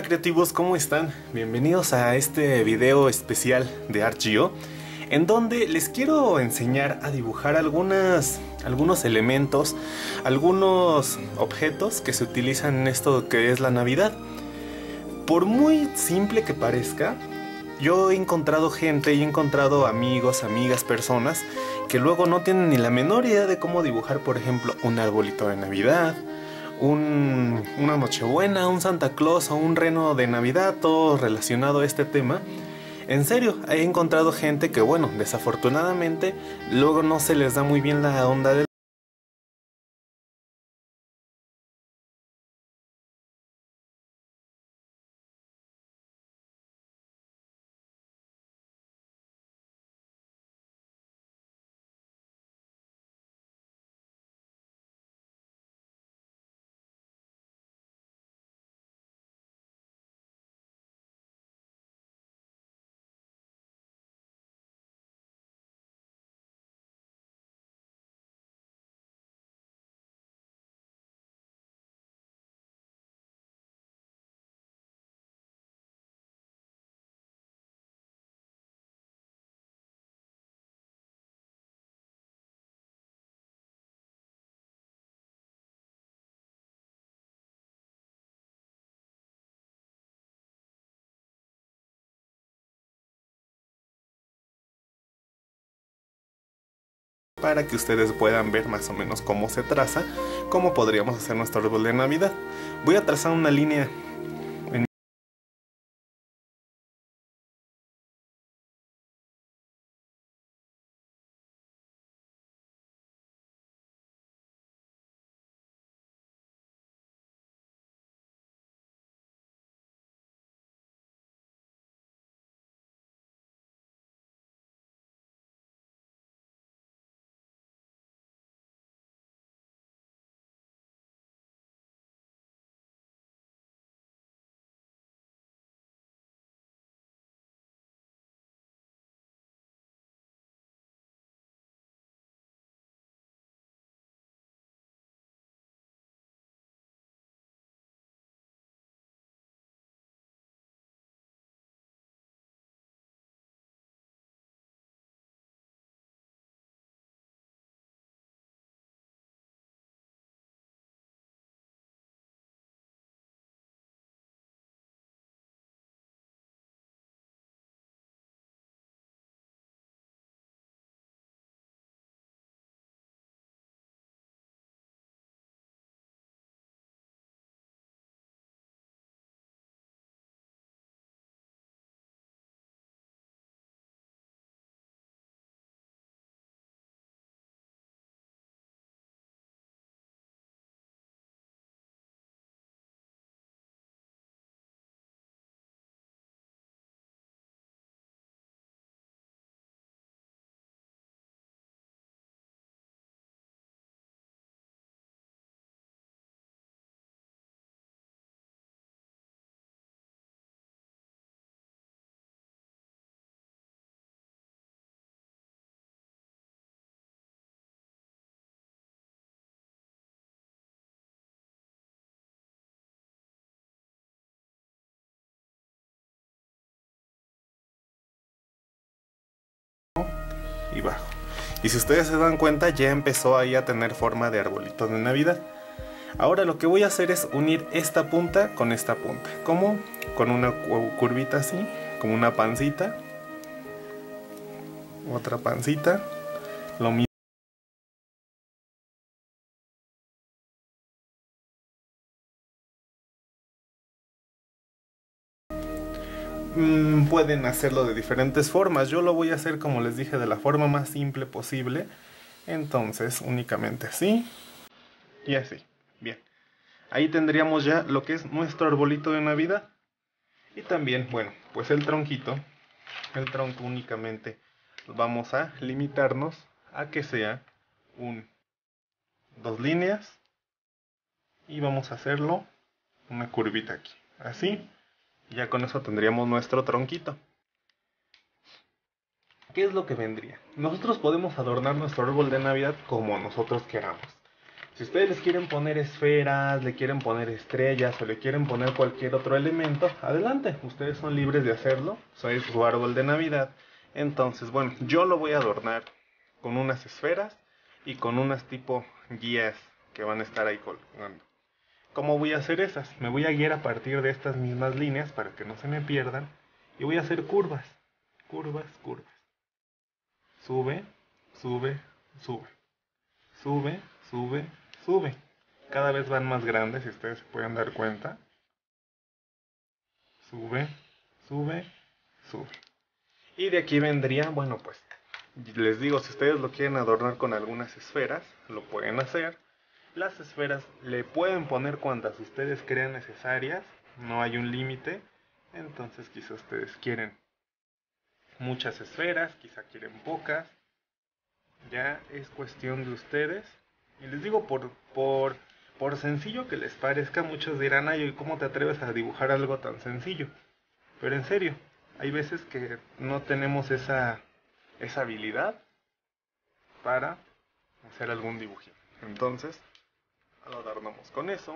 Hola creativos, ¿cómo están? Bienvenidos a este video especial de ArtGeo, en donde les quiero enseñar a dibujar algunos elementos, algunos objetos que se utilizan en esto que es la Navidad. Por muy simple que parezca, yo he encontrado gente y he encontrado amigos, amigas, personas que luego no tienen ni la menor idea de cómo dibujar, por ejemplo, un arbolito de Navidad, una Nochebuena, un Santa Claus o un reno de Navidad, todo relacionado a este tema. En serio, he encontrado gente que, bueno, desafortunadamente luego no se les da muy bien la onda del para que ustedes puedan ver más o menos cómo se traza, cómo podríamos hacer nuestro árbol de Navidad. Voy a trazar una línea en y bajo. Y si ustedes se dan cuenta, ya empezó ahí a tener forma de arbolito de Navidad. Ahora lo que voy a hacer es unir esta punta con esta punta. ¿Cómo? Con una curvita así, como una pancita. Otra pancita. Lo mismo. Pueden hacerlo de diferentes formas. Yo lo voy a hacer, como les dije, de la forma más simple posible. Entonces, únicamente así y así. Bien. Ahí tendríamos ya lo que es nuestro arbolito de Navidad. Y también, bueno, pues el tronquito. El tronco únicamente vamos a limitarnos a que sea dos líneas. Y vamos a hacerlo una curvita aquí. Así. Y ya con eso tendríamos nuestro tronquito. ¿Qué es lo que vendría? Nosotros podemos adornar nuestro árbol de Navidad como nosotros queramos. Si ustedes les quieren poner esferas, le quieren poner estrellas o le quieren poner cualquier otro elemento, adelante, ustedes son libres de hacerlo, soy su árbol de Navidad. Entonces, bueno, yo lo voy a adornar con unas esferas y con unas tipo guías que van a estar ahí colgando. ¿Cómo voy a hacer esas? Me voy a guiar a partir de estas mismas líneas para que no se me pierdan y voy a hacer curvas, curvas, curvas. Sube, sube, sube. Sube, sube, sube. Cada vez van más grandes, si ustedes se pueden dar cuenta. Sube, sube, sube. Y de aquí vendría, bueno, pues les digo, si ustedes lo quieren adornar con algunas esferas, lo pueden hacer. Las esferas le pueden poner cuantas ustedes crean necesarias, no hay un límite. Entonces quizá ustedes quieren muchas esferas, quizá quieren pocas. Ya es cuestión de ustedes. Y les digo, por sencillo que les parezca, muchos dirán, ay, ¿cómo te atreves a dibujar algo tan sencillo? Pero en serio, hay veces que no tenemos esa habilidad para hacer algún dibujito. Entonces, lo adornamos con eso.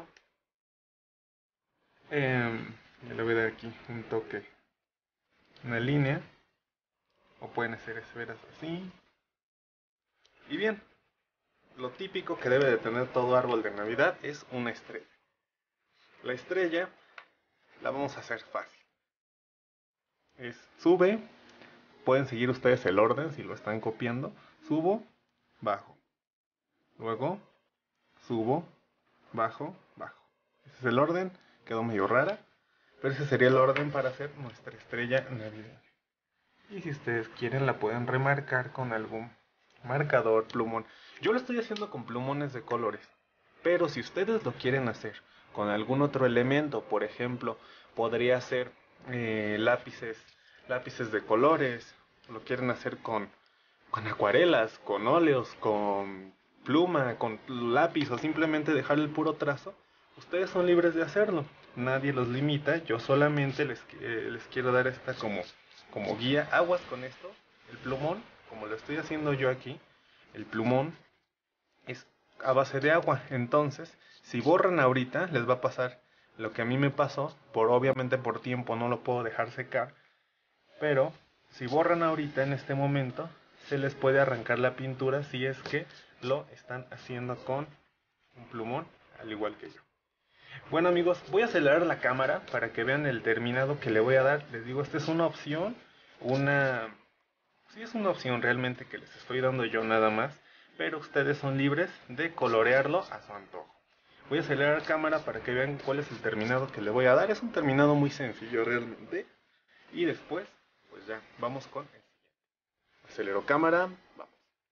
Le voy a dar aquí un toque, una línea. O pueden hacer esferas así. Y bien, lo típico que debe de tener todo árbol de Navidad es una estrella. La estrella la vamos a hacer fácil. Es sube, pueden seguir ustedes el orden si lo están copiando. Subo, bajo. Luego, subo, bajo, bajo. Ese es el orden, quedó medio rara, pero ese sería el orden para hacer nuestra estrella navideña. Y si ustedes quieren la pueden remarcar con algún marcador, plumón. Yo lo estoy haciendo con plumones de colores, pero si ustedes lo quieren hacer con algún otro elemento, por ejemplo, podría ser lápices de colores, lo quieren hacer con acuarelas, con óleos, con pluma, con lápiz o simplemente dejar el puro trazo, ustedes son libres de hacerlo. Nadie los limita, yo solamente les quiero dar esta como guía. Aguas con esto, el plumón, como lo estoy haciendo yo aquí, el plumón es a base de agua. Entonces, si borran ahorita, les va a pasar lo que a mí me pasó. Obviamente por tiempo no lo puedo dejar secar. Pero, si borran ahorita en este momento, se les puede arrancar la pintura si es que lo están haciendo con un plumón, al igual que yo. Bueno amigos, voy a acelerar la cámara para que vean el terminado que le voy a dar. Les digo, esta es una opción, sí es una opción realmente que les estoy dando yo nada más, pero ustedes son libres de colorearlo a su antojo. Voy a acelerar la cámara para que vean cuál es el terminado que le voy a dar. Es un terminado muy sencillo realmente. Y después, pues ya, vamos con el siguiente. Acelero cámara, vamos.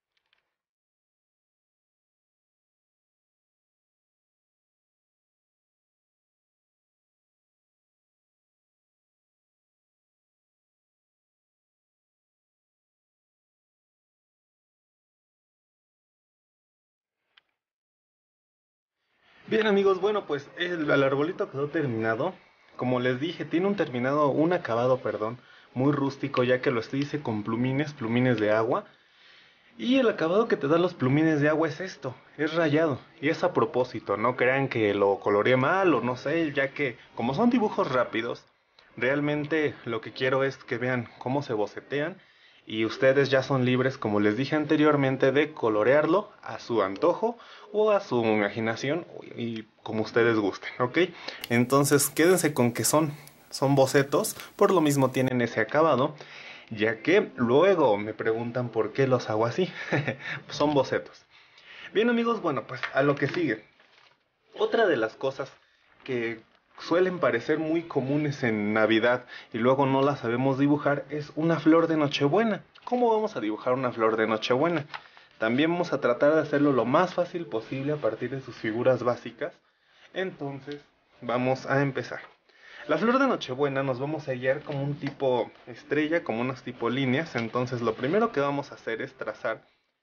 Bien amigos, bueno pues el arbolito quedó terminado. Como les dije, tiene un acabado, perdón, muy rústico, ya que lo hice con plumines de agua. Y el acabado que te dan los plumines de agua es esto, es rayado. Y es a propósito, no crean que lo coloreé mal o no sé, ya que como son dibujos rápidos, realmente lo que quiero es que vean cómo se bocetean. Y ustedes ya son libres, como les dije anteriormente, de colorearlo a su antojo o a su imaginación y como ustedes gusten, ¿ok? Entonces quédense con que son bocetos, por lo mismo tienen ese acabado. Ya que luego me preguntan por qué los hago así. Son bocetos. Bien amigos, bueno, pues a lo que sigue. Otra de las cosas que suelen parecer muy comunes en Navidad y luego no las sabemos dibujar es una flor de Nochebuena. ¿Cómo vamos a dibujar una flor de Nochebuena? También vamos a tratar de hacerlo lo más fácil posible a partir de sus figuras básicas. Entonces, vamos a empezar. La flor de Nochebuena nos vamos a guiar como un tipo estrella, como unas tipo líneas. Entonces lo primero que vamos a hacer es trazar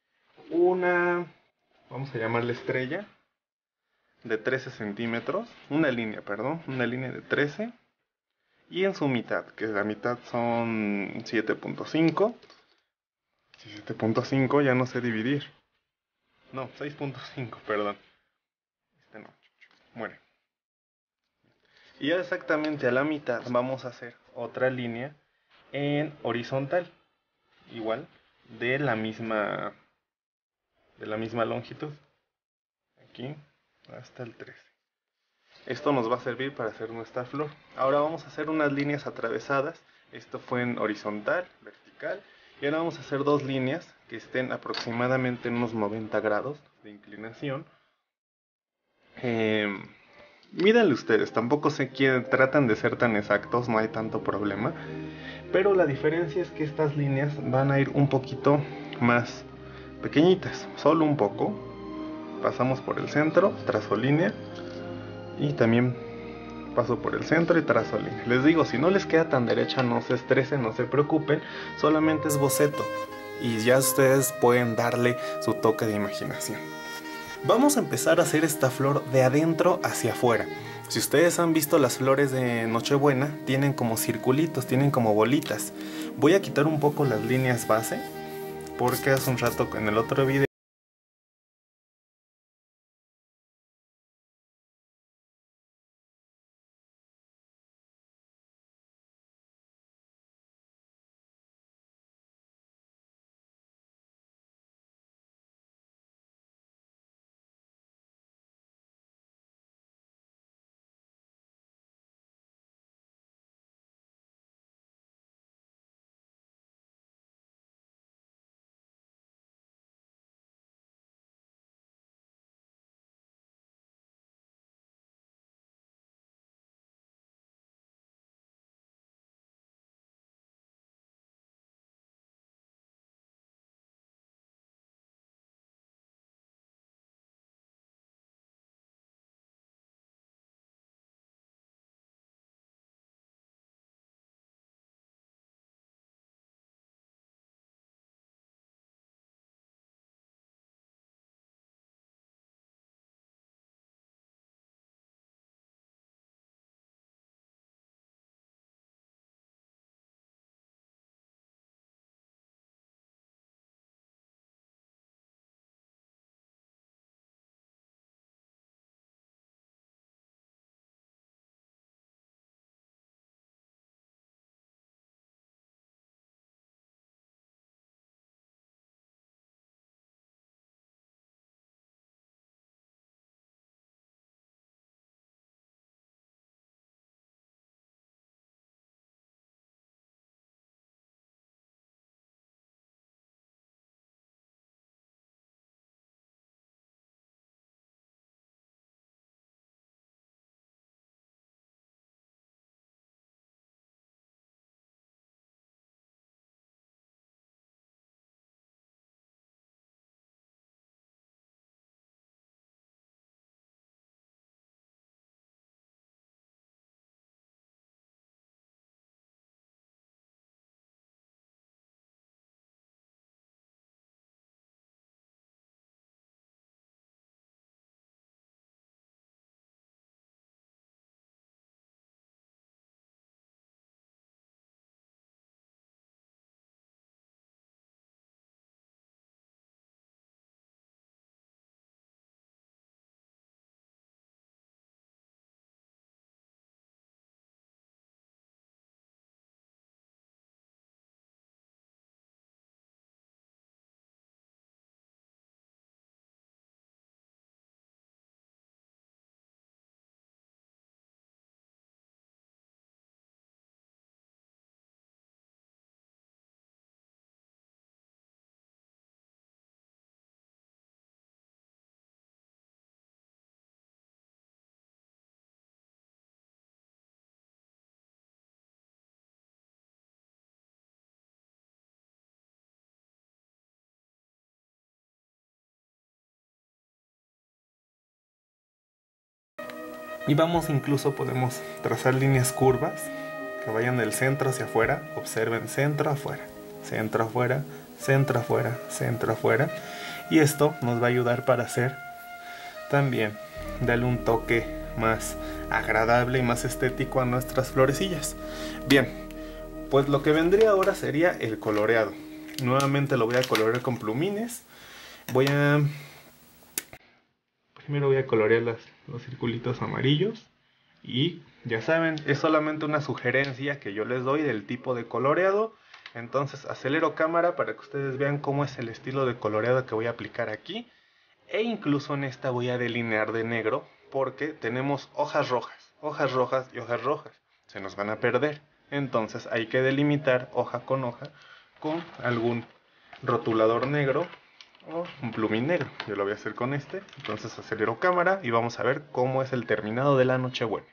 vamos a llamarle estrella, de 13 centímetros. Una línea de 13. Y en su mitad, que la mitad son 7.5. 7.5, ya no sé dividir. No, 6.5, perdón. muere. Y ya exactamente a la mitad vamos a hacer otra línea en horizontal, igual de la misma longitud, aquí hasta el 13. Esto nos va a servir para hacer nuestra flor. Ahora vamos a hacer unas líneas atravesadas. Esto fue en horizontal, vertical. Y ahora vamos a hacer dos líneas que estén aproximadamente en unos 90 grados de inclinación. Mírenle ustedes, tampoco sé quién tratan de ser tan exactos, no hay tanto problema. Pero la diferencia es que estas líneas van a ir un poquito más pequeñitas, solo un poco. Pasamos por el centro, trazo línea. Y también paso por el centro y trazo línea. Les digo, si no les queda tan derecha, no se estresen, no se preocupen. Solamente es boceto. Y ya ustedes pueden darle su toque de imaginación. Vamos a empezar a hacer esta flor de adentro hacia afuera. Si ustedes han visto las flores de Nochebuena, tienen como circulitos, tienen como bolitas. Voy a quitar un poco las líneas base, porque hace un rato en el otro video y vamos, incluso podemos trazar líneas curvas que vayan del centro hacia afuera. Observen, centro afuera, centro afuera, centro afuera, centro afuera. Y esto nos va a ayudar para hacer también, darle un toque más agradable y más estético a nuestras florecillas. Bien, pues lo que vendría ahora sería el coloreado. Nuevamente lo voy a colorear con plumines. Voy a Primero voy a colorear los circulitos amarillos. Y ya saben, es solamente una sugerencia que yo les doy del tipo de coloreado. Entonces acelero cámara para que ustedes vean cómo es el estilo de coloreado que voy a aplicar aquí. E incluso en esta voy a delinear de negro porque tenemos hojas rojas y hojas rojas. Se nos van a perder. Entonces hay que delimitar hoja con algún rotulador negro o un plumín negro. Yo lo voy a hacer con este. Entonces acelero cámara y vamos a ver cómo es el terminado de la Nochebuena.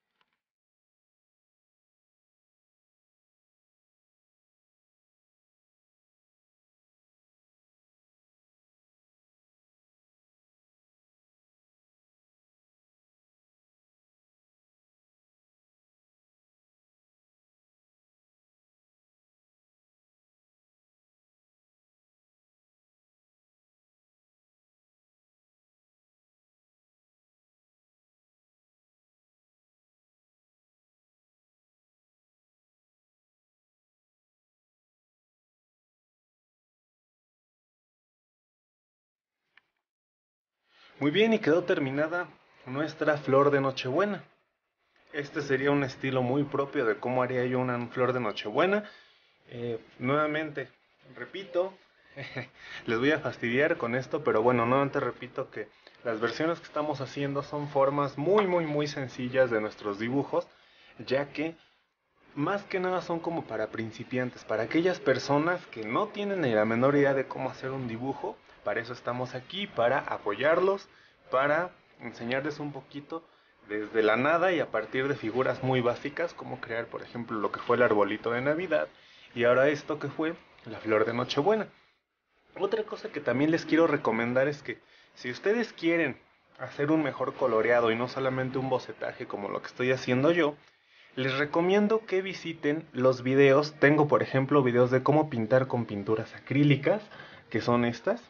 Muy bien, y quedó terminada nuestra flor de Nochebuena. Este sería un estilo muy propio de cómo haría yo una flor de Nochebuena. Nuevamente, repito, les voy a fastidiar con esto, pero bueno, nuevamente repito que las versiones que estamos haciendo son formas muy sencillas de nuestros dibujos, ya que más que nada son como para principiantes, para aquellas personas que no tienen ni la menor idea de cómo hacer un dibujo. Para eso estamos aquí, para apoyarlos, para enseñarles un poquito desde la nada y a partir de figuras muy básicas, como crear por ejemplo lo que fue el arbolito de Navidad y ahora esto que fue la flor de Nochebuena. Otra cosa que también les quiero recomendar es que si ustedes quieren hacer un mejor coloreado y no solamente un bocetaje como lo que estoy haciendo yo, les recomiendo que visiten los videos. Tengo por ejemplo videos de cómo pintar con pinturas acrílicas, que son estas.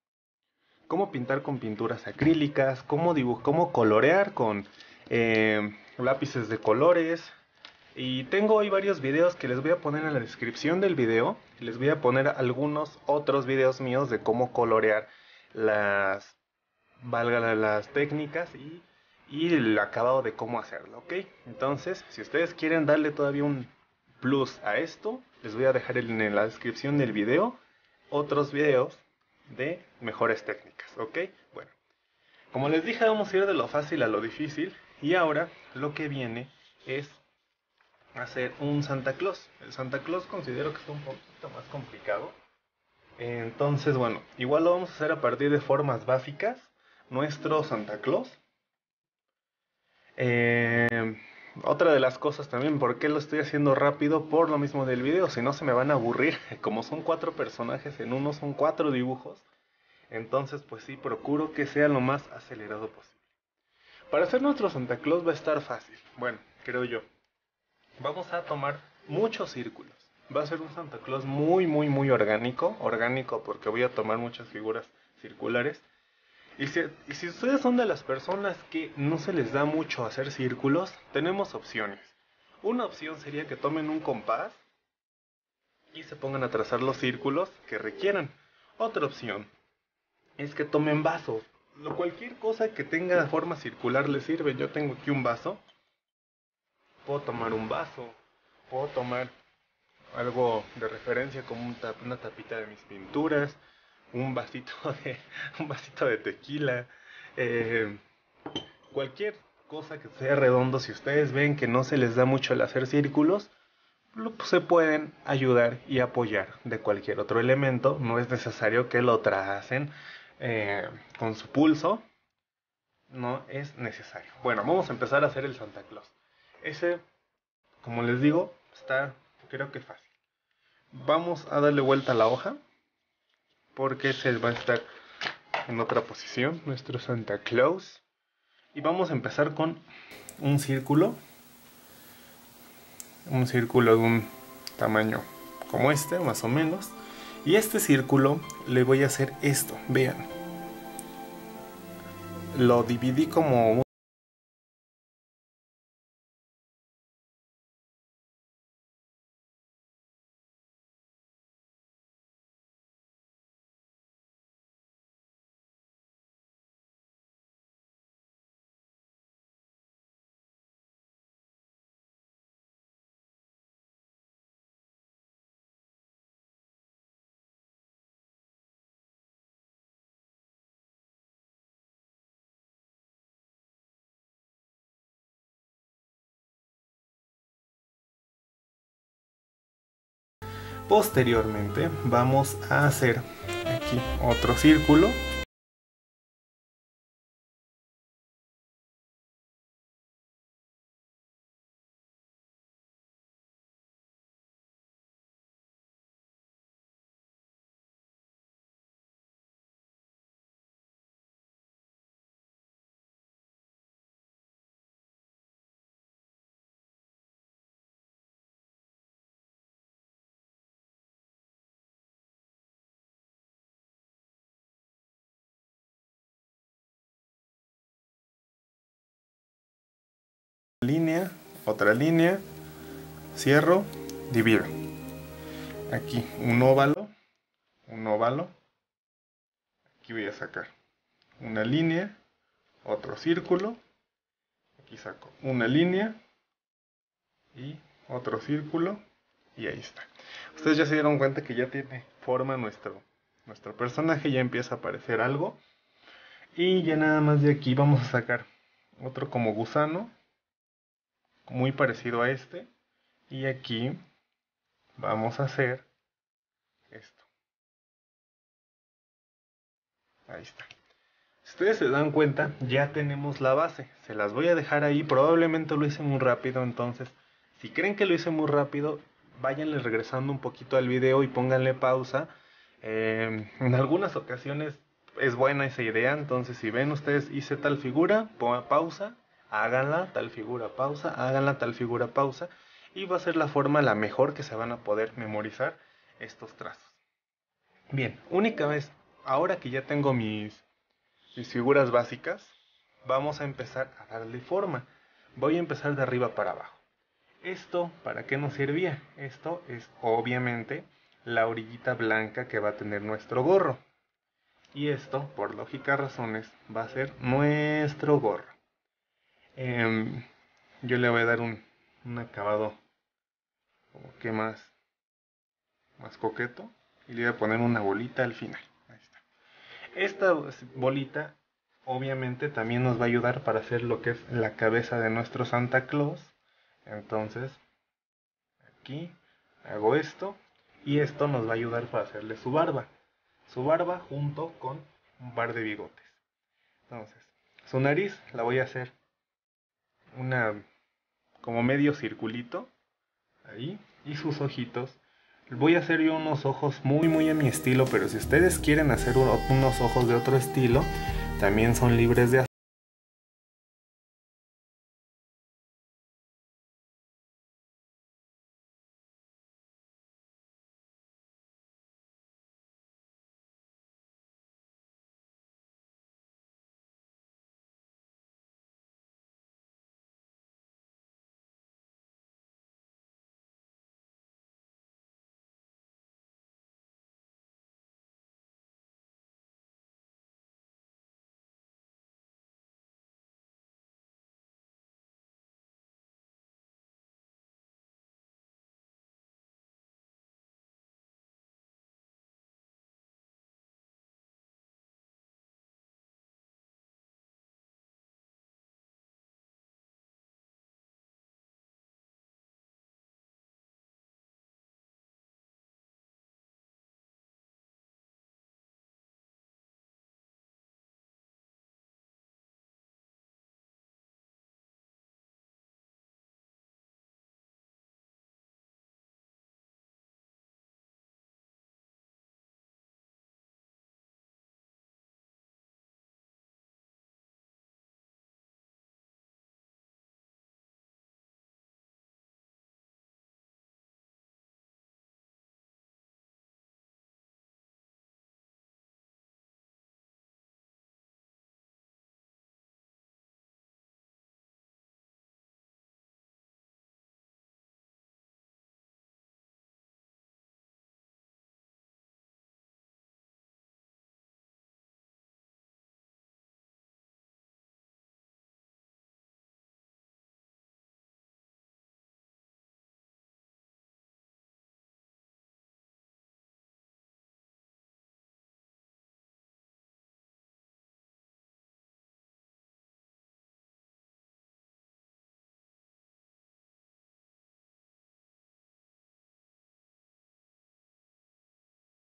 Cómo pintar con pinturas acrílicas, cómo colorear con lápices de colores. Y tengo hoy varios videos que les voy a poner en la descripción del video. Les voy a poner algunos otros videos míos de cómo colorear las, las técnicas y el acabado de cómo hacerlo, ¿ok? Entonces, si ustedes quieren darle todavía un plus a esto, les voy a dejar en la descripción del video otros videos de mejores técnicas, ¿ok? Bueno, como les dije, vamos a ir de lo fácil a lo difícil y ahora lo que viene es hacer un Santa Claus. El Santa Claus considero que es un poquito más complicado. Entonces, bueno, igual lo vamos a hacer a partir de formas básicas. Nuestro Santa Claus. Eh, Otra de las cosas también, ¿por qué lo estoy haciendo rápido? Por lo mismo del video, si no se me van a aburrir. Como son 4 personajes en uno, son 4 dibujos. Entonces, pues sí, procuro que sea lo más acelerado posible. Para hacer nuestro Santa Claus va a estar fácil. Bueno, creo yo. Vamos a tomar muchos círculos. Va a ser un Santa Claus muy orgánico. Orgánico porque voy a tomar muchas figuras circulares. Y si ustedes son de las personas que no se les da mucho hacer círculos, tenemos opciones. Una opción sería que tomen un compás y se pongan a trazar los círculos que requieran. Otra opción es que tomen vasos. Cualquier cosa que tenga forma circular les sirve. Yo tengo aquí un vaso. Puedo tomar un vaso. Puedo tomar algo de referencia como una tapita de mis pinturas, un vasito de, un vasito de tequila, eh, cualquier cosa que sea redondo. Si ustedes ven que no se les da mucho el hacer círculos, se pueden ayudar y apoyar de cualquier otro elemento. No es necesario que lo tracen con su pulso, no es necesario. Bueno, vamos a empezar a hacer el Santa Claus. Ese, como les digo, está creo que fácil. Vamos a darle vuelta a la hoja porque se va a estar en otra posición nuestro Santa Claus. Y vamos a empezar con un círculo de un tamaño como este, más o menos. Y este círculo le voy a hacer esto, vean. Lo dividí como Posteriormente vamos a hacer aquí otro círculo. Línea, otra línea, cierro, divido. Aquí un óvalo, aquí voy a sacar una línea, otro círculo, aquí saco una línea y otro círculo y ahí está. Ustedes ya se dieron cuenta que ya tiene forma nuestro personaje, ya empieza a aparecer algo y ya nada más de aquí vamos a sacar otro como gusano, muy parecido a este, y aquí vamos a hacer esto. Ahí está. Si ustedes se dan cuenta, ya tenemos la base. Se las voy a dejar ahí. Probablemente lo hice muy rápido, entonces, si creen que lo hice muy rápido, váyanle regresando un poquito al video y pónganle pausa. En algunas ocasiones es buena esa idea, entonces si ven ustedes hice tal figura, pausa, háganla, tal figura, pausa, háganla, tal figura, pausa, y va a ser la forma la mejor que se van a poder memorizar estos trazos. Bien, única vez, ahora que ya tengo mis figuras básicas, vamos a empezar a darle forma. Voy a empezar de arriba para abajo. ¿Esto para qué nos servía? Esto es obviamente la orillita blanca que va a tener nuestro gorro. Y esto, por lógicas razones, va a ser nuestro gorro. Yo le voy a dar un acabado como que más coqueto. Y le voy a poner una bolita al final. Ahí está. Esta bolita obviamente también nos va a ayudar para hacer lo que es la cabeza de nuestro Santa Claus. Entonces, aquí hago esto y esto nos va a ayudar para hacerle su barba. Su barba junto con un par de bigotes. Entonces, su nariz la voy a hacer una como medio circulito ahí, y sus ojitos. Voy a hacer yo unos ojos muy a mi estilo, pero si ustedes quieren hacer unos ojos de otro estilo, también son libres de hacerlo.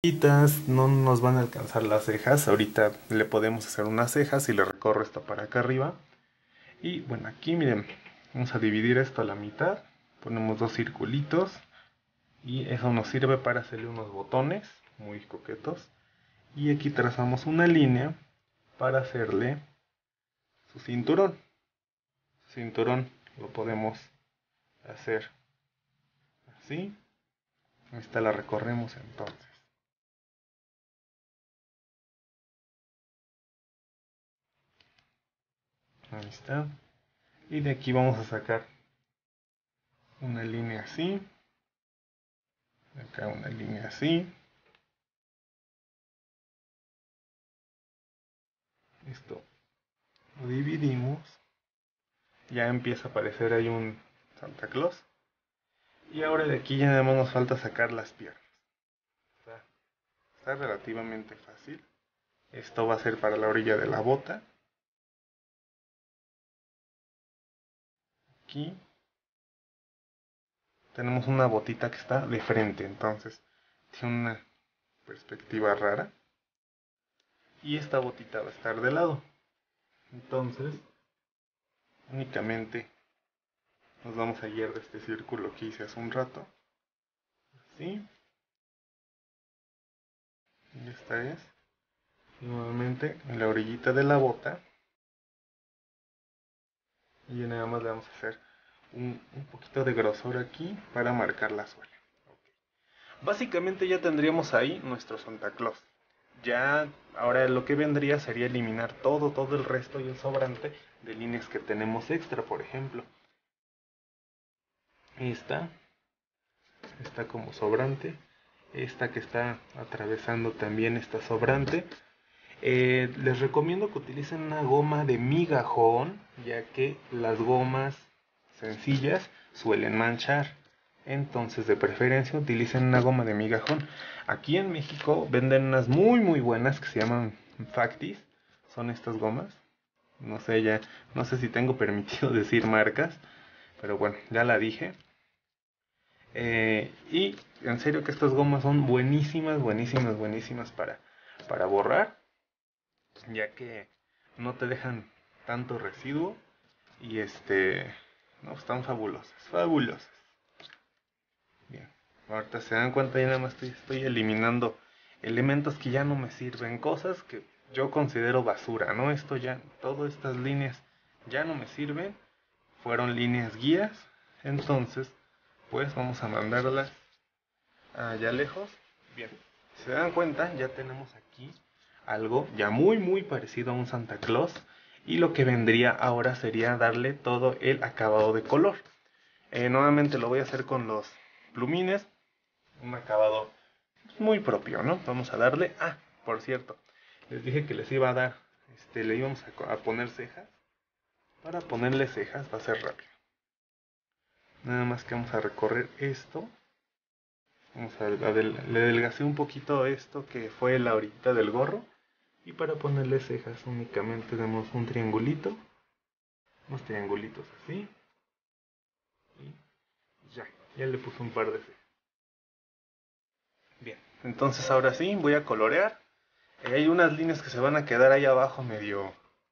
No nos van a alcanzar las cejas. Ahorita le podemos hacer unas cejas y le recorro esto para acá arriba. Y bueno, aquí miren, vamos a dividir esto a la mitad. Ponemos dos circulitos y eso nos sirve para hacerle unos botones muy coquetos. Y aquí trazamos una línea para hacerle su cinturón. Su cinturón lo podemos hacer así. Esta la recorremos entonces. Ahí está. Y de aquí vamos a sacar una línea así. Acá una línea así. Esto lo dividimos. Ya empieza a aparecer ahí un Santa Claus. Y ahora de aquí ya nada más nos falta sacar las piernas. Está relativamente fácil. Esto va a ser para la orilla de la bota. Aquí tenemos una botita que está de frente, entonces tiene una perspectiva rara. Y esta botita va a estar de lado. Entonces, únicamente nos vamos a guiar de este círculo que hice hace un rato. Así. Y esta es. Y nuevamente en la orillita de la bota. Y nada más le vamos a hacer un poquito de grosor aquí para marcar la suela. Okay. Básicamente ya tendríamos ahí nuestro Santa Claus. Ya ahora lo que vendría sería eliminar todo el resto y el sobrante de líneas que tenemos extra, por ejemplo. Esta está como sobrante. Esta que está atravesando también está sobrante. Les recomiendo que utilicen una goma de migajón, ya que las gomas sencillas suelen manchar. Entonces, de preferencia, utilicen una goma de migajón. Aquí en México venden unas muy buenas que se llaman Factis. Son estas gomas. No sé ya, no sé si tengo permitido decir marcas, pero bueno, ya la dije. Y en serio que estas gomas son buenísimas para borrar, ya que no te dejan tanto residuo y no, están fabulosas. Bien, ahorita se dan cuenta, ya nada más estoy eliminando elementos que ya no me sirven, cosas que yo considero basura, ¿no? Todas estas líneas ya no me sirven, fueron líneas guías, entonces pues vamos a mandarlas allá lejos. Bien, si se dan cuenta, ya tenemos aquí algo ya muy parecido a un Santa Claus. Y lo que vendría ahora sería darle todo el acabado de color. Nuevamente lo voy a hacer con los plumines. Un acabado muy propio, ¿no? Vamos a darle... Ah, por cierto, les dije que les iba a dar... le íbamos a poner cejas. Para ponerle cejas va a ser rápido. Nada más que vamos a recorrer esto. Le adelgacé un poquito esto que fue la orillita del gorro. Y para ponerle cejas únicamente damos un triangulito. Unos triangulitos así. Y ya le puse un par de cejas. Bien, entonces ahora sí voy a colorear. Hay unas líneas que se van a quedar ahí abajo medio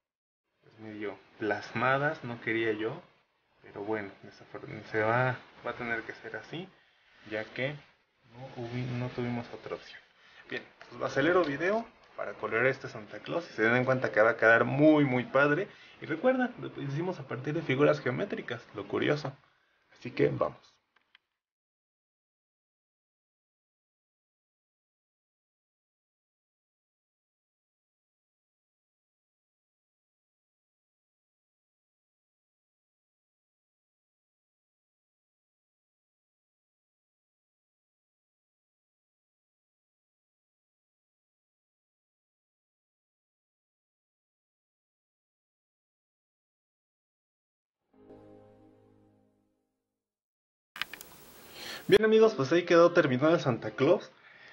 plasmadas, no quería yo. Pero bueno, va a tener que ser así, ya que no tuvimos otra opción. Bien, pues acelero video para colorear este Santa Claus y se den cuenta que va a quedar muy padre. Y recuerda, lo hicimos a partir de figuras geométricas, lo curioso. Así que vamos. Bien amigos, pues ahí quedó terminado el Santa Claus.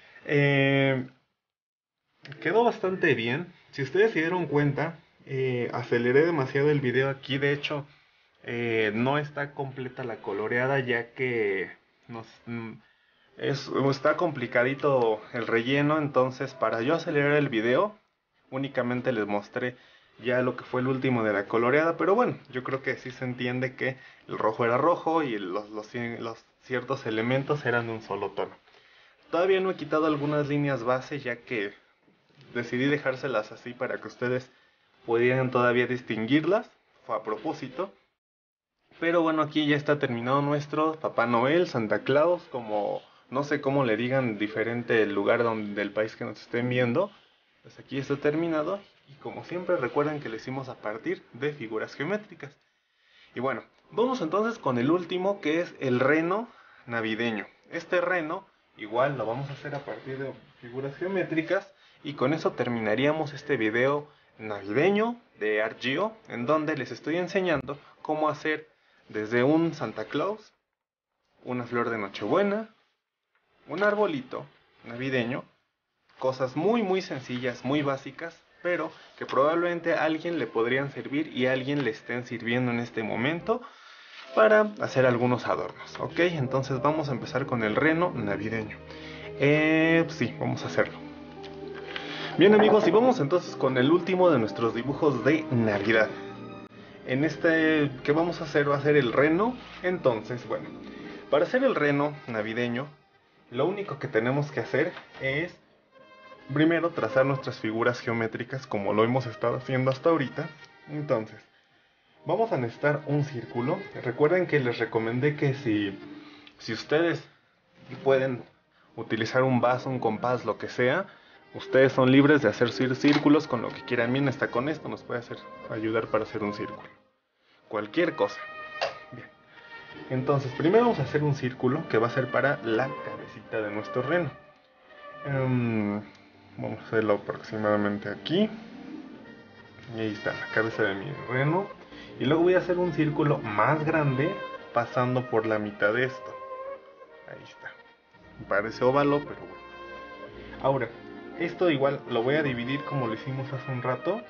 Quedó bastante bien. Si ustedes se dieron cuenta, aceleré demasiado el video aquí. De hecho, no está completa la coloreada, ya que Está complicadito el relleno, entonces para yo acelerar el video únicamente les mostré ya lo que fue el último de la coloreada, pero bueno, yo creo que sí se entiende que el rojo era rojo y los ciertos elementos eran de un solo tono. Todavía no he quitado algunas líneas base, ya que decidí dejárselas así para que ustedes pudieran todavía distinguirlas, fue a propósito. Pero bueno, aquí ya está terminado nuestro Papá Noel, Santa Claus, como no sé cómo le digan diferente el lugar del país que nos estén viendo. Pues aquí está terminado y como siempre recuerden que lo hicimos a partir de figuras geométricas. Y bueno, vamos entonces con el último, que es el reno navideño. Este reno igual lo vamos a hacer a partir de figuras geométricas y con eso terminaríamos este video navideño de ArcGIO, en donde les estoy enseñando cómo hacer desde un Santa Claus, una flor de Nochebuena, un arbolito navideño, cosas muy sencillas, muy básicas, pero que probablemente a alguien le podrían servir y a alguien le estén sirviendo en este momento para hacer algunos adornos. Ok, entonces vamos a empezar con el reno navideño. Sí, vamos a hacerlo. Bien amigos, y vamos entonces con el último de nuestros dibujos de Navidad. En este que vamos a hacer va a ser el reno. Entonces, bueno, para hacer el reno navideño, lo único que tenemos que hacer es primero trazar nuestras figuras geométricas como lo hemos estado haciendo hasta ahorita. Entonces, vamos a necesitar un círculo. Recuerden que les recomendé que si ustedes pueden utilizar un vaso, un compás, lo que sea, ustedes son libres de hacer círculos con lo que quieran. Bien, hasta con esto nos puede ayudar para hacer un círculo. Cualquier cosa. Bien. Entonces, primero vamos a hacer un círculo que va a ser para la cabecita de nuestro reno. Vamos a hacerlo aproximadamente aquí. Y ahí está la cabeza de mi reno. Y luego voy a hacer un círculo más grande pasando por la mitad de esto. Ahí está. Parece óvalo, pero bueno. Ahora, esto igual lo voy a dividir como lo hicimos hace un rato.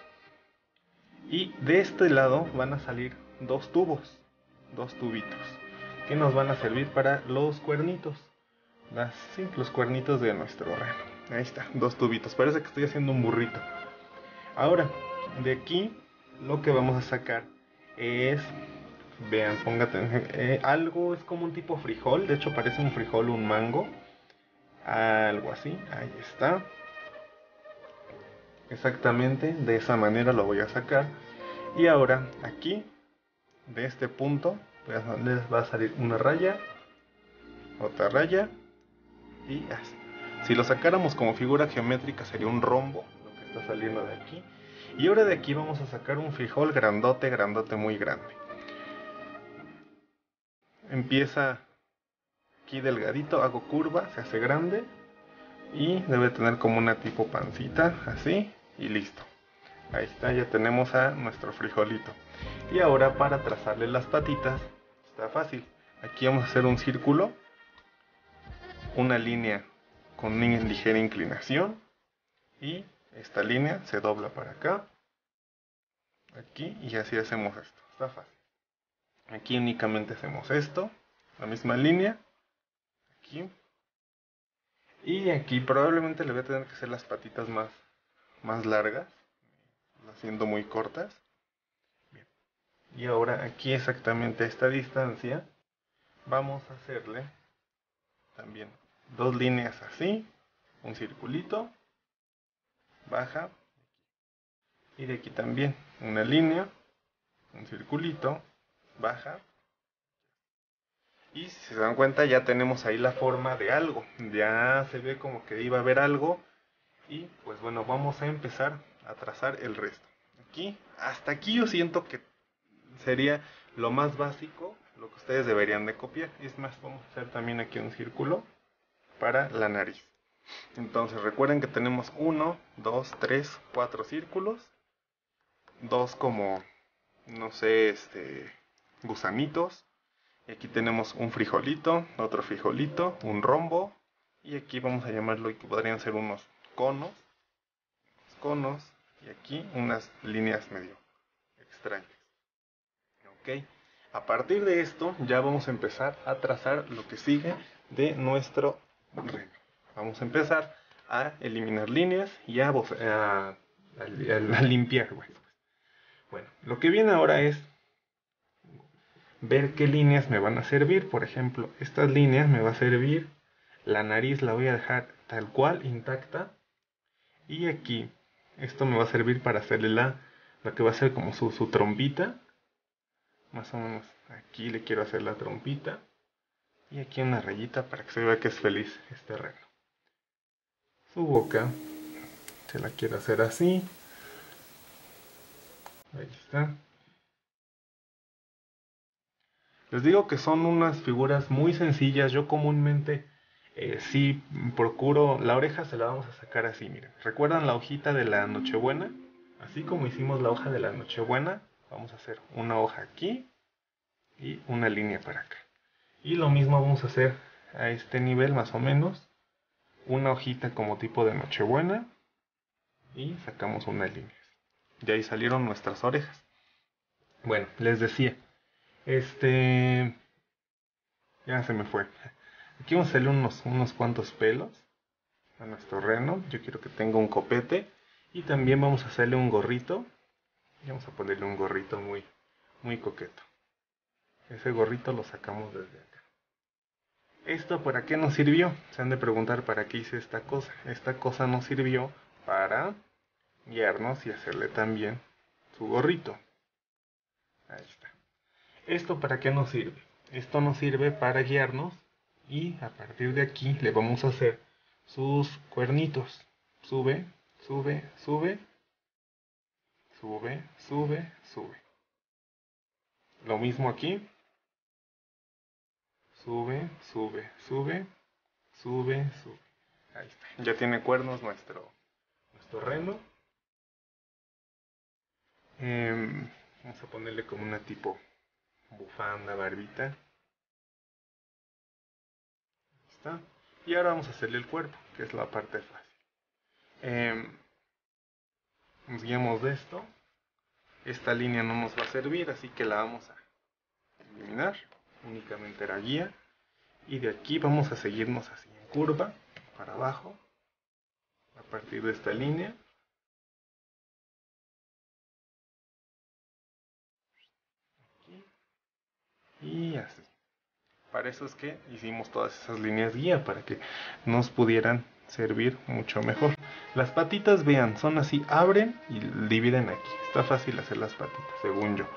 Y de este lado van a salir dos tubos, dos tubitos, que nos van a servir para los cuernitos. Sí, los cuernitos de nuestro reno. Ahí está, dos tubitos. Parece que estoy haciendo un burrito. Ahora, de aquí lo que vamos a sacar es, vean, póngate, algo es como un tipo frijol. De hecho parece un frijol, un mango, algo así. Ahí está. Exactamente de esa manera lo voy a sacar. Y ahora aquí, de este punto, les va a salir una raya, otra raya y así. Si lo sacáramos como figura geométrica sería un rombo lo que está saliendo de aquí. Y ahora de aquí vamos a sacar un frijol grandote, grandote, muy grande. Empieza aquí delgadito, hago curva, se hace grande y debe tener como una tipo pancita, así, y listo. Ahí está, ya tenemos a nuestro frijolito. Y ahora para trazarle las patitas, está fácil. Aquí vamos a hacer un círculo, una línea con una ligera inclinación y esta línea se dobla para acá, aquí, y así hacemos esto. Está fácil. Aquí únicamente hacemos esto, la misma línea, aquí. Y aquí probablemente le voy a tener que hacer las patitas más largas, haciendo muy cortas. Bien. Y ahora aquí exactamente a esta distancia vamos a hacerle también dos líneas así, un circulito, baja, y de aquí también una línea, un circulito, baja. Y si se dan cuenta ya tenemos ahí la forma de algo, ya se ve como que iba a haber algo. Y pues bueno, vamos a empezar a trazar el resto. Aquí, hasta aquí yo siento que sería lo más básico, lo que ustedes deberían de copiar. Es más, vamos a hacer también aquí un círculo para la nariz. Entonces recuerden que tenemos 1, 2, 3, 4 círculos, dos como, no sé, gusanitos. Y aquí tenemos un frijolito, otro frijolito, un rombo. Y aquí vamos a llamarlo, que podrían ser unos conos, y aquí unas líneas medio extrañas. Ok, a partir de esto ya vamos a empezar a trazar lo que sigue de nuestro reno. Vamos a empezar a eliminar líneas y a limpiar. Bueno, lo que viene ahora es ver qué líneas me van a servir. Por ejemplo, estas líneas me va a servir. La nariz la voy a dejar tal cual, intacta. Y aquí, esto me va a servir para hacerle lo que va a ser como su trompita. Más o menos aquí le quiero hacer la trompita. Y aquí una rayita para que se vea que es feliz este reno. Su boca se la quiero hacer así. Ahí está. Les digo que son unas figuras muy sencillas. Yo comúnmente sí procuro. La oreja se la vamos a sacar así, miren. ¿Recuerdan la hojita de la Nochebuena? Así como hicimos la hoja de la Nochebuena, vamos a hacer una hoja aquí y una línea para acá. Y lo mismo vamos a hacer a este nivel más o menos. Una hojita como tipo de Nochebuena y sacamos unas líneas. Y ahí salieron nuestras orejas. Bueno, les decía, ya se me fue. Aquí vamos a hacerle unos cuantos pelos a nuestro reno. Yo quiero que tenga un copete. Y también vamos a hacerle un gorrito. Y vamos a ponerle un gorrito muy, muy coqueto. Ese gorrito lo sacamos desde acá. ¿Esto para qué nos sirvió? Se han de preguntar para qué hice esta cosa. Esta cosa nos sirvió para guiarnos y hacerle también su gorrito. Ahí está. ¿Esto para qué nos sirve? Esto nos sirve para guiarnos y a partir de aquí le vamos a hacer sus cuernitos. Sube, sube, sube, sube, sube, sube. Lo mismo aquí. Sube, sube, sube, sube, sube. Ahí está. Ya tiene cuernos nuestro reno. Vamos a ponerle como una tipo bufanda, barbita. Ahí está. Y ahora vamos a hacerle el cuerpo, que es la parte fácil. Nos guiamos de esto. Esta línea no nos va a servir, así que la vamos a eliminar. Únicamente la guía. Y de aquí vamos a seguirnos así en curva, para abajo. A partir de esta línea. Aquí. Y así. Para eso es que hicimos todas esas líneas guía, para que nos pudieran servir mucho mejor. Las patitas, vean, son así, abren y dividen aquí. Está fácil hacer las patitas, según yo.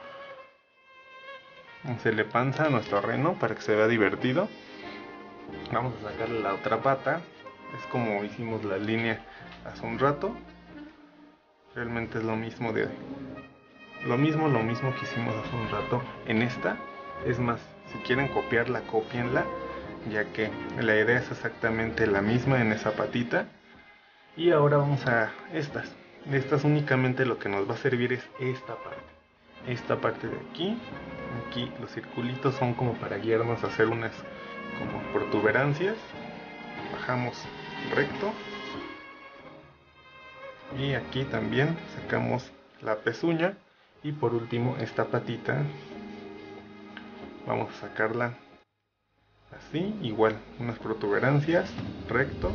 Se le panza a nuestro reno para que se vea divertido. Vamos a sacarle la otra pata. Es como hicimos la línea hace un rato. Realmente es lo mismo lo mismo que hicimos hace un rato en esta. Es más, si quieren copiarla, cópienla, ya que la idea es exactamente la misma en esa patita. Y ahora vamos a estas. Estas únicamente lo que nos va a servir es esta parte. Esta parte de aquí. Aquí los circulitos son como para guiarnos a hacer unas como protuberancias. Bajamos recto. Y aquí también sacamos la pezuña. Y por último esta patita. Vamos a sacarla así, igual, unas protuberancias, recto.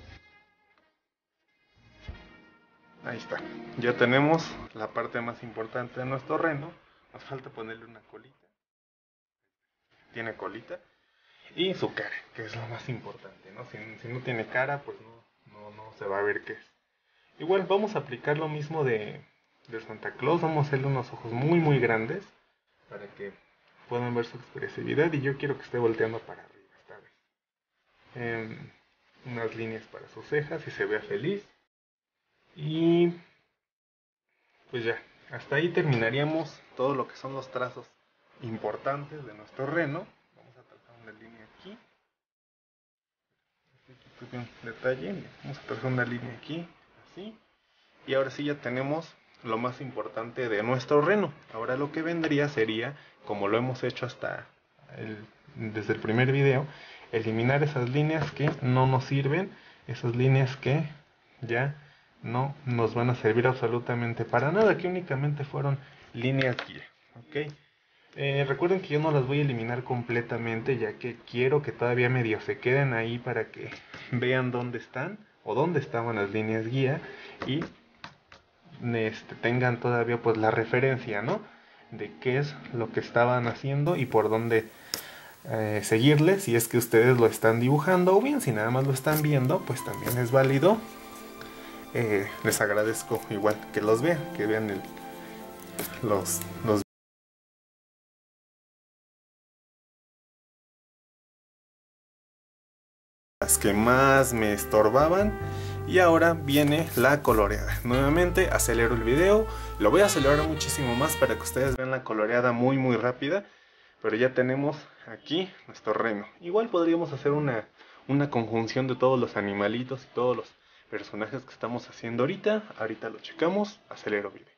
Ahí está. Ya tenemos la parte más importante de nuestro reno. Nos falta ponerle una colita. Tiene colita. Y su cara, que es lo más importante, ¿no? Si no tiene cara, pues no se va a ver qué es. Igual vamos a aplicar lo mismo de Santa Claus. Vamos a hacerle unos ojos muy muy grandes para que puedan ver su expresividad. Y yo quiero que esté volteando para arriba esta vez. Unas líneas para sus cejas y se vea feliz. Y pues ya, hasta ahí terminaríamos todo lo que son los trazos importantes de nuestro reno. Vamos a trazar una línea aquí. Aquí un detalle. Vamos a trazar una línea aquí, así. Y ahora sí ya tenemos lo más importante de nuestro reno. Ahora lo que vendría sería, como lo hemos hecho desde el primer video, eliminar esas líneas que no nos sirven, esas líneas que ya no nos van a servir absolutamente para nada, que únicamente fueron líneas guía. ¿Ok? Recuerden que yo no las voy a eliminar completamente, ya que quiero que todavía medio se queden ahí para que vean dónde están o dónde estaban las líneas guía y tengan todavía pues la referencia, ¿no? De qué es lo que estaban haciendo y por dónde seguirles si es que ustedes lo están dibujando, o bien si nada más lo están viendo, pues también es válido. Les agradezco igual que los vean, que vean los las que más me estorbaban. Y ahora viene la coloreada. Nuevamente acelero el video, lo voy a acelerar muchísimo más para que ustedes vean la coloreada muy rápida. Pero ya tenemos aquí nuestro reno. Igual podríamos hacer una conjunción de todos los animalitos y todos los personajes que estamos haciendo ahorita. Ahorita lo checamos, acelero video.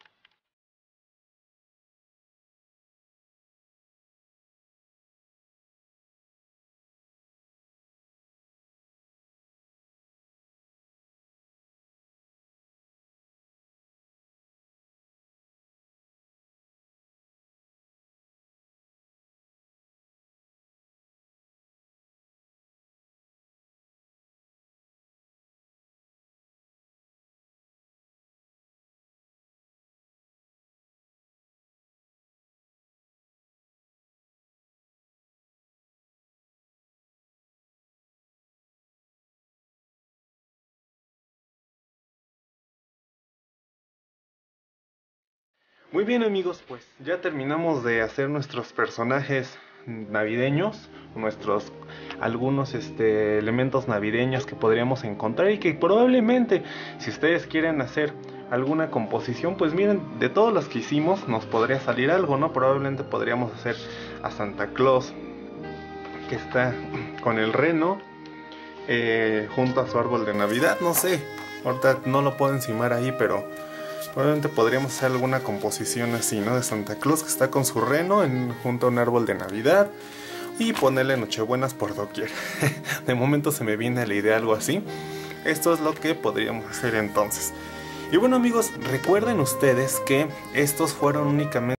Muy bien amigos, pues ya terminamos de hacer nuestros personajes navideños, nuestros algunos elementos navideños que podríamos encontrar y que probablemente si ustedes quieren hacer alguna composición, pues miren, de todos los que hicimos nos podría salir algo, ¿no? Probablemente podríamos hacer a Santa Claus que está con el reno junto a su árbol de Navidad, no sé, ahorita no lo puedo encimar ahí, pero probablemente podríamos hacer alguna composición así, ¿no? De Santa Claus que está con su reno junto a un árbol de Navidad y ponerle nochebuenas por doquier. De momento se me viene a la idea algo así. Esto es lo que podríamos hacer entonces. Y bueno amigos, recuerden ustedes que estos fueron únicamente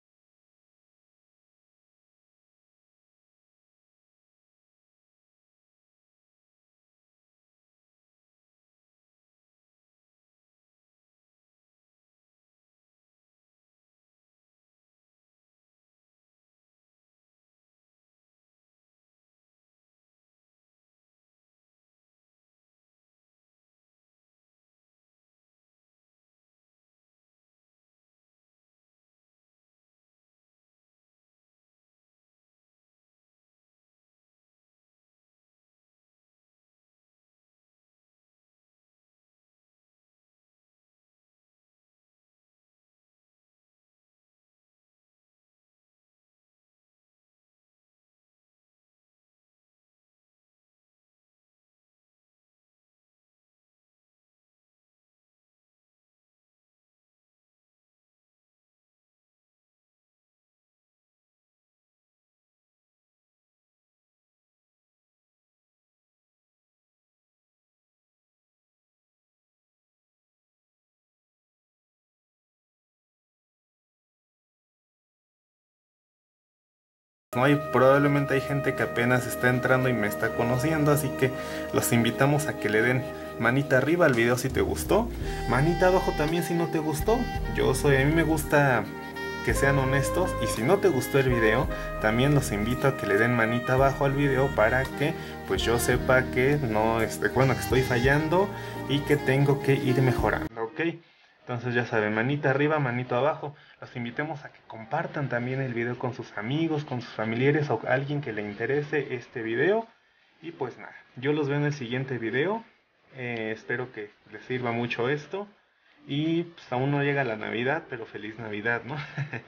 no hay, probablemente hay gente que apenas está entrando y me está conociendo, así que los invitamos a que le den manita arriba al video si te gustó, manita abajo también si no te gustó. A mí me gusta que sean honestos, y si no te gustó el video, también los invito a que le den manita abajo al video para que pues yo sepa que no, bueno, que estoy fallando y que tengo que ir mejorando, ¿ok? Entonces ya saben, manita arriba, manito abajo. Los invitemos a que compartan también el video con sus amigos, con sus familiares o alguien que le interese este video. Y pues nada, yo los veo en el siguiente video. Espero que les sirva mucho esto. Y pues aún no llega la Navidad, pero feliz Navidad, ¿no?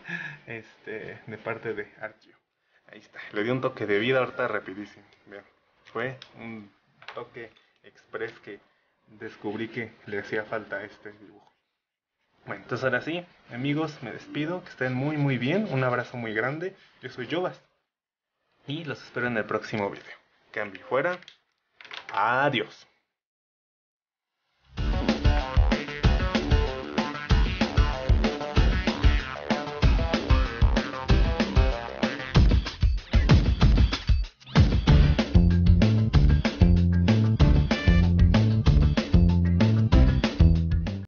De parte de Archio. Ahí está, le di un toque de vida ahorita rapidísimo. Vean, fue un toque express que descubrí que le hacía falta a este dibujo. Bueno, entonces ahora sí, amigos, me despido, que estén muy bien, un abrazo muy grande, yo soy Jovas y los espero en el próximo video. Cambio fuera, adiós.